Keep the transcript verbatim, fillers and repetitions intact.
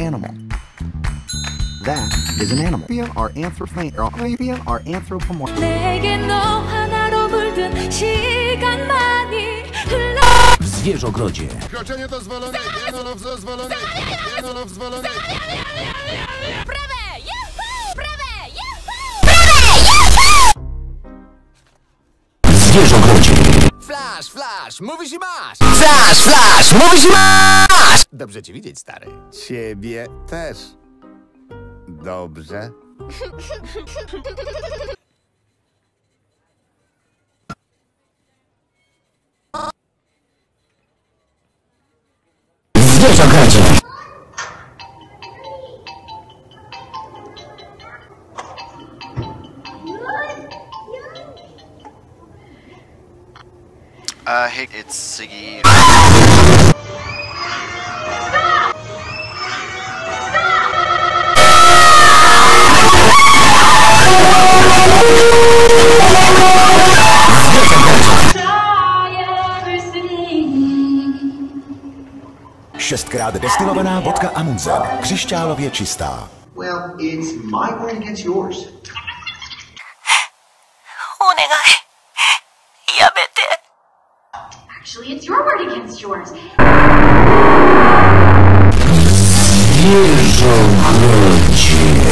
animal. That is an animal. Are anthropomorphic. Are anthropomorphic. 내게 너 하나로 물든 시간만이 흘러. W zwierzogrodzie. Kroczenie dozwolone, jenolow dozwolony, jenolow zwolony. Prawe! Juhu! Prawe! Juhu! Prawe! Juhu! W zwierzogrodzie. Flash, flash, mówisz i masz! Flash, flash, mówisz i masz! Dobrze cię widzieć, stary. Ciebie też. Dobrze. W zwierzogrodzie. Uh, hey, it's Siggy. Šestkrát destilovaná vodka Amundsen. Křišťálově čistá. Well, it's my word against yours. お願い。やめて。 Actually, it's your word against yours. W zwierzogrodzie.